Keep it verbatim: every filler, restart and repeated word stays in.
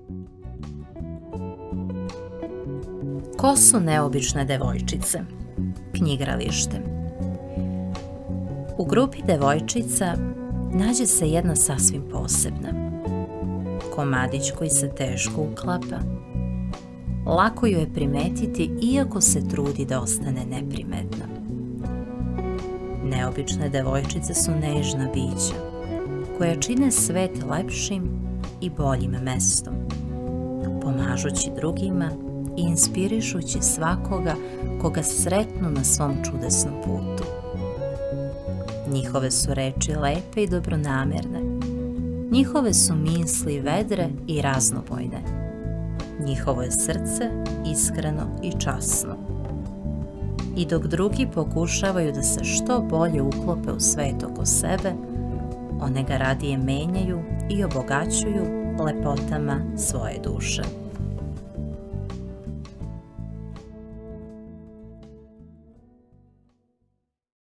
Ko su neobične devojčice? Knjigralište. U grupi devojčica nađe se jedna sasvim posebna. Komadić koji se teško uklapa. Lako ju je primetiti iako se trudi da ostane neprimetna. Neobične devojčice su nežna bića koja čine svet lepšim i boljim mestom, pomažući drugima i inspirišući svakoga koga sretnu na svom čudesnom putu. Njihove su reči lepe i dobronamerne, njihove su misli vedre i raznobojne, njihovo je srce iskreno i časno. I dok drugi pokušavaju da se što bolje uklope u svet oko sebe, one ga radije menjaju i obogaćuju lepotama svoje duše.